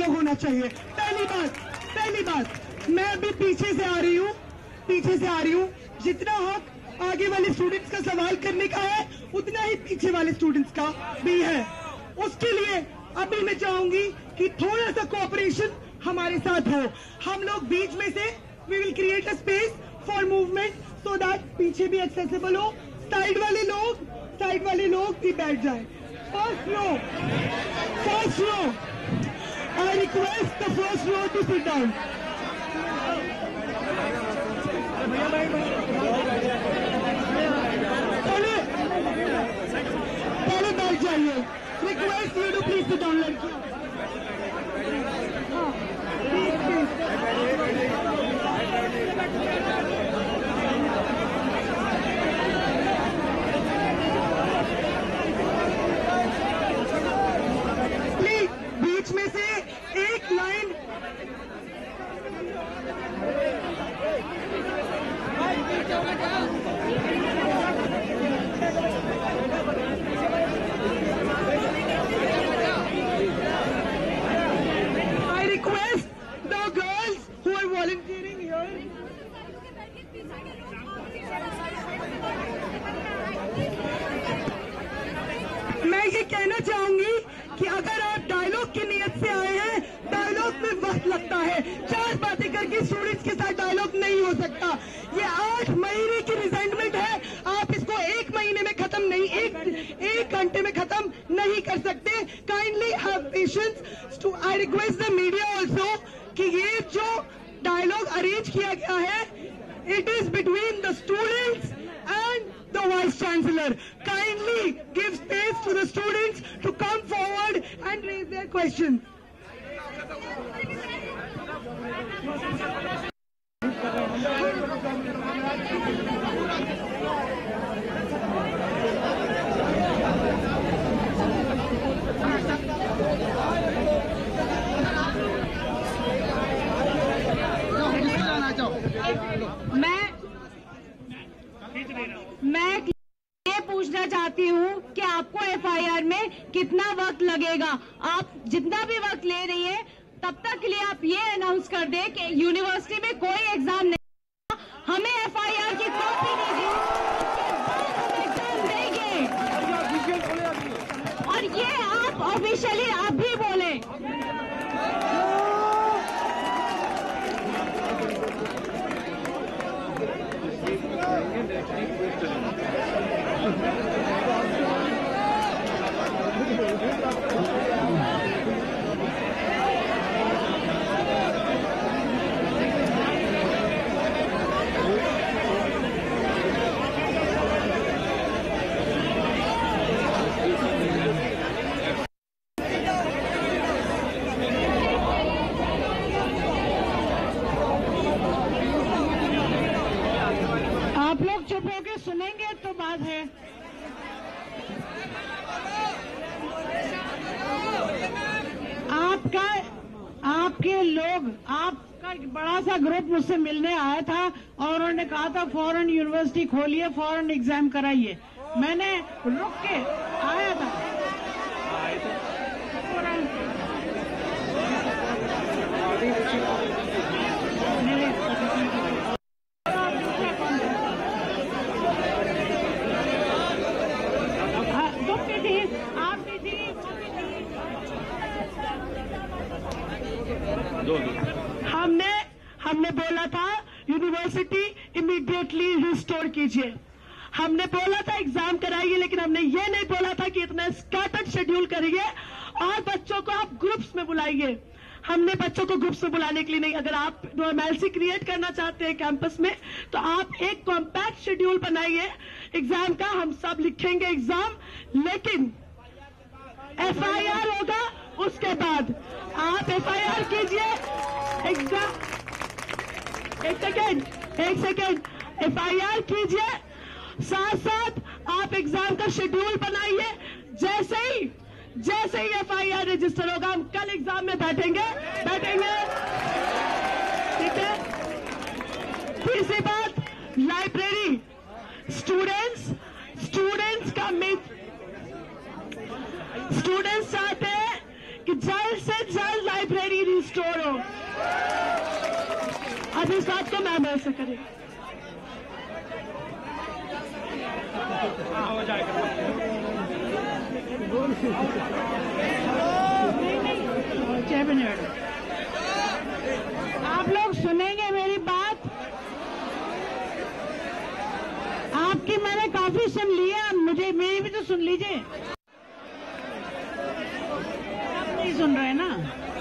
Dialogue होना चाहिए। पहली बात मैं अभी पीछे से आ रही हूँ। जितना हक आगे वाले स्टूडेंट्स का सवाल करने का है उतना ही पीछे वाले स्टूडेंट्स का भी है। उसके लिए अभी मैं चाहूंगी कि थोड़ा सा कोऑपरेशन हमारे साथ हो। हम लोग बीच में से we will create a space for movement so that पीछे भी एक्सेसिबल हो। साइड वाले लोग भी बैठ जाए। First row I request the first row to sit down. पहले बैठ जाइए। Request you to please sit down लड़कियां। प्लीज बीच में से एक line I request the girls who are volunteering here. मैं ये कहना चाहूंगी कि अगर आप डायलॉग की नियत से आए हैं, डायलॉग में वक्त लगता है। 4 बातें करके स्टूडेंट्स के साथ डायलॉग नहीं हो सकता। ये 8 महीने की रिजाइनमेंट है। आप इसको 1 महीने में खत्म नहीं, एक घंटे में खत्म नहीं कर सकते। Kindly have patience. I request the media also कि ये जो डायलॉग अरेंज किया गया है it is between the students and the Vice Chancellor. Kindly give space to the students to come forward and raise their questions. मैं ये पूछना चाहती हूँ कि आपको एफआईआर में कितना वक्त लगेगा? आप जितना भी वक्त ले रही है तब तक के लिए आप ये अनाउंस कर दें कि यूनिवर्सिटी में कोई एग्जाम नहीं, हमें एफआईआर की कॉपी दीजिए, एग्जाम देंगे। और ये आप ऑफिशियली आप भी बोले। आप लोग चुप होके सुनेंगे तो बात है। आपके लोग, आपका बड़ा सा ग्रुप मुझसे मिलने आया था और उन्होंने कहा था फॉरेन यूनिवर्सिटी खोलिए, फॉरेन एग्जाम कराइए। मैंने रुक के आया था। हमने बोला था यूनिवर्सिटी इमीडिएटली रिस्टोर कीजिए। हमने बोला था एग्जाम कराइए, लेकिन हमने ये नहीं बोला था कि इतना स्कैटर्ड शेड्यूल करिए और बच्चों को आप ग्रुप्स में बुलाइए। हमने बच्चों को ग्रुप्स में बुलाने के लिए नहीं, अगर आप नॉर्मैलिटी क्रिएट करना चाहते हैं कैंपस में तो आप एक कॉम्पैक्ट शेड्यूल बनाइए एग्जाम का। हम सब लिखेंगे एग्जाम, लेकिन एफआईआर होगा उसके बाद। आप एफआईआर कीजिए, एग्जाम एक सेकेंड एफआईआर कीजिए, साथ साथ आप एग्जाम का शेड्यूल बनाइए। जैसे ही एफआईआर रजिस्टर होगा हम कल एग्जाम में बैठेंगे। ठीक है। तीसरी बात, लाइब्रेरी, स्टूडेंट्स का स्टूडेंट्स चाहते हैं कि जल्द से जल्द लाइब्रेरी अब इस बात को मैम ऐसे करें। हो जाएगा। 6 मिनट आप लोग सुनेंगे मेरी बात। आपकी मैंने काफी सुन ली है, मुझे मेरी भी तो सुन लीजिए। आप नहीं सुन रहे ना?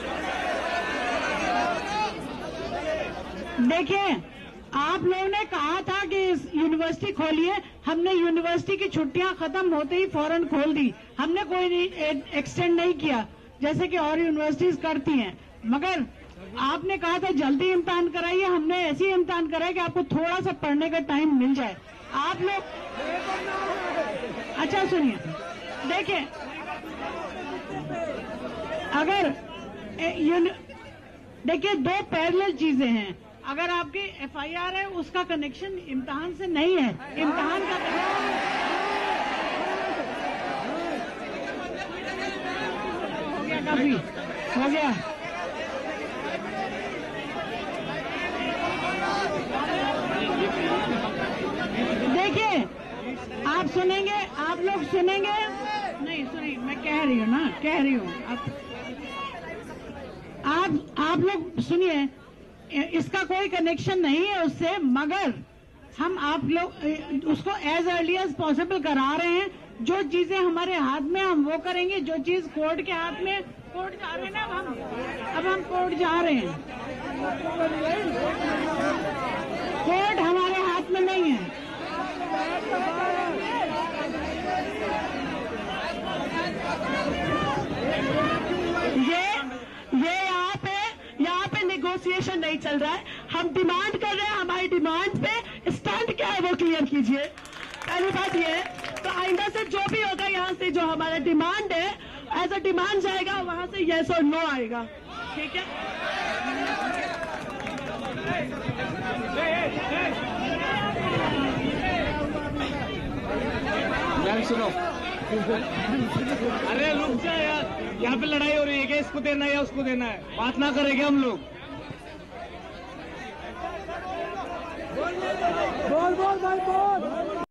देखिए, आप लोगों ने कहा था कि यूनिवर्सिटी खोलिए, हमने यूनिवर्सिटी की छुट्टियां खत्म होते ही फौरन खोल दी। हमने कोई एक्सटेंड नहीं किया जैसे कि और यूनिवर्सिटीज करती हैं। मगर आपने कहा था जल्दी इम्तिहान कराइए, हमने ऐसे ही इम्तिहान कराया कि आपको थोड़ा सा पढ़ने का टाइम मिल जाए। आप लोग अच्छा सुनिए, देखिए अगर देखिए 2 पैरेलल चीजें हैं। अगर आपकी FIR है उसका कनेक्शन इम्तिहान से नहीं है, इम्तिहान का हो गया, काफी हो गया। देखिए आप सुनेंगे, आप लोग सुनेंगे नहीं? सुनिए, मैं कह रही हूँ ना, कह रही हूँ। आप लोग सुनिए, इसका कोई कनेक्शन नहीं है उससे, मगर हम आप लोग उसको एज अर्ली एज पॉसिबल करा रहे हैं। जो चीजें हमारे हाथ में हम वो करेंगे, जो चीज कोर्ट के हाथ में, कोर्ट जा रहे हैं ना अब हम कोर्ट जा रहे हैं। कोर्ट हमारे हाथ में नहीं है। ये यहाँ पे नेगोशिएशन नहीं चल रहा है। हम डिमांड कर रहे हैं, हमारी डिमांड पे स्टैंड क्या है वो क्लियर कीजिए। पहली बात ये है, तो आइंदा से जो भी होगा यहाँ से जो हमारा डिमांड है एज अ डिमांड जाएगा, वहां से यस और नो आएगा। ठीक है? मैम सुनो, अरे रुक जा यार, यहाँ पे लड़ाई हो रही है क्या? इसको देना है या उसको देना है? बात ना करेंगे हम लोग। बोल बोल भाई बोल।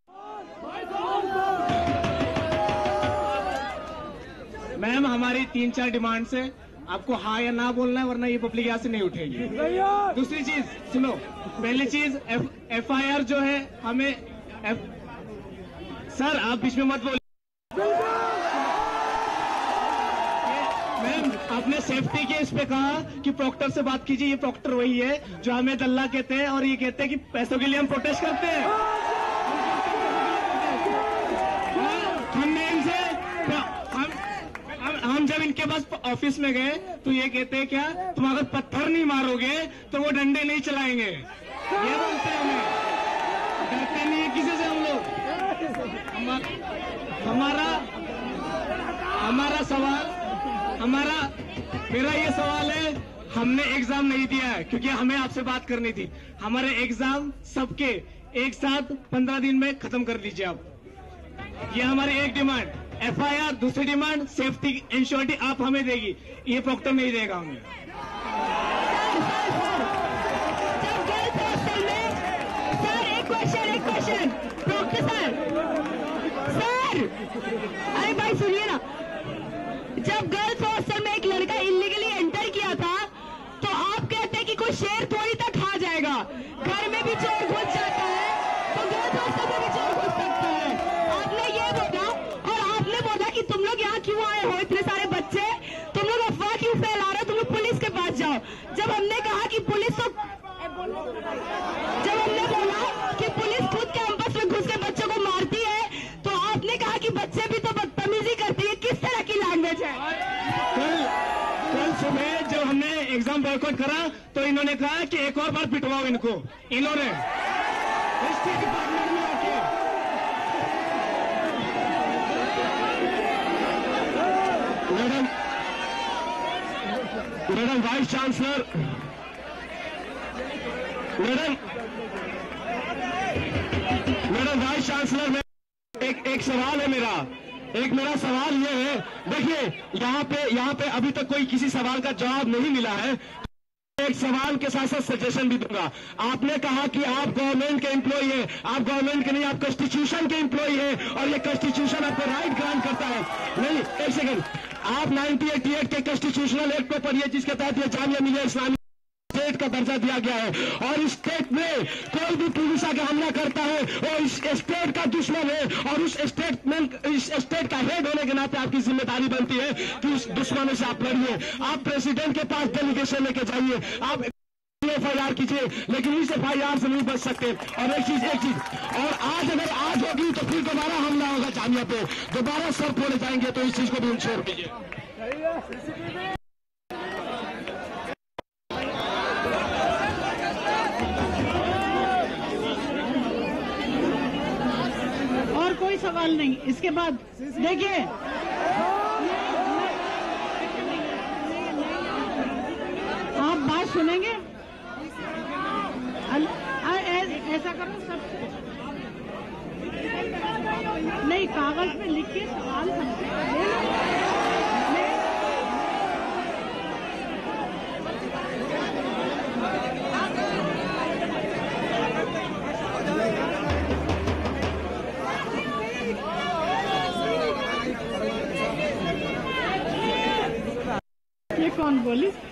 मैम हमारी 3-4 डिमांड्स है, आपको हाँ या ना बोलना है, वरना ये पब्लिक यहाँ से नहीं उठेगी। दूसरी चीज सुनो, पहली चीज FIR जो है हमें सर आप बीच में मत बोलिए। मैम आपने सेफ्टी के इस पे कहा कि प्रॉक्टर से बात कीजिए। ये प्रॉक्टर वही है जो हमें दल्ला कहते हैं और ये कहते हैं कि पैसों के लिए हम प्रोटेस्ट करते हैं। हमने इनसे हम जब इनके पास ऑफिस में गए तो ये कहते हैं क्या, तुम अगर पत्थर नहीं मारोगे तो वो डंडे नहीं चलाएंगे। ये बोलते हैं, हमें डरते नहीं है किसी से हम लोग। मेरा ये सवाल है, हमने एग्जाम नहीं दिया है क्योंकि हमें आपसे बात करनी थी। हमारे एग्जाम सबके एक साथ 15 दिन में खत्म कर दीजिए आप। ये हमारी एक डिमांड, FIR। दूसरी डिमांड सेफ्टी इंश्योरिटी आप हमें देगी, ये प्रॉक्टर नहीं देगा हमें। एक क्वेश्चन प्रॉक्टर सर, अरे भाई सुनिए ना, जब गर्ल्स हॉस्टल में एक लड़का इलीगली एंटर किया था तो आप कहते हैं कि कोई शेर थोड़ी तक खा जाएगा। घर में भी चोर घुस जाता है तो गर्ल्स हॉस्टल में भी चोर घुस सकता है। आपने ये बोला, और आपने बोला कि तुम लोग यहाँ क्यों आए हो, इतने सारे बच्चे, तुम लोग अफवाह क्यों फैला रहे हो, तुम लोग पुलिस के पास जाओ। जब हमने कहा कि पुलिस तो जब हमने बोला कि पुलिस खुद कैंपस में घुस के बच्चों को मारती है तो आपने कहा कि बच्चे भी तो बदतमीजी करती है। किस तरह की लैंग्वेज है? कल सुबह जब हमने एग्जाम बॉयकॉट करा तो इन्होंने कहा कि एक और बार पिटवाओ इनको। इन्होंने हिस्ट्री डिपार्टमेंट में आके madam vice chancellor, madam vice chancellor, एक सवाल है मेरा। मेरा सवाल ये है, देखिए यहाँ पे अभी तक कोई किसी सवाल का जवाब नहीं मिला है। एक सवाल के साथ साथ सजेशन भी दूंगा। आपने कहा कि आप गवर्नमेंट के एम्प्लॉय हैं, आप गवर्नमेंट के नहीं, आप कॉन्स्टिट्यूशन के एम्प्लॉय हैं और ये कॉन्स्टिट्यूशन आपको राइट ग्रांट करता है। नहीं, एक सेकंड, आप 1988 के कॉन्स्टिट्यूशनल एक्ट को पढ़िए जिसके तहत ये जामिया मिलिया इस्लामी स्टेट का दर्जा दिया गया है, और इस स्टेट में कोई भी पुलिस आके हमला करता है वो इस स्टेट का दुश्मन है, और उस स्टेट का हेड होने के नाते आपकी जिम्मेदारी बनती है कि उस दुश्मनों से आप लड़िए। आप प्रेसिडेंट के पास डेलीगेशन लेके जाइए, आप FIR कीजिए, लेकिन इस FIR से नहीं बच सकते। और एक चीज, और अगर आज होगी तो फिर दोबारा हमला होगा जामिया पे, दोबारा सर फोड़े जाएंगे, तो इस चीज को भी इंश्योर कीजिए। और कोई सवाल नहीं। इसके बाद देखिए, आप बात सुनेंगे? ऐसा करो, सब नहीं, कागज में लिख के सवाल ये कौन बोली?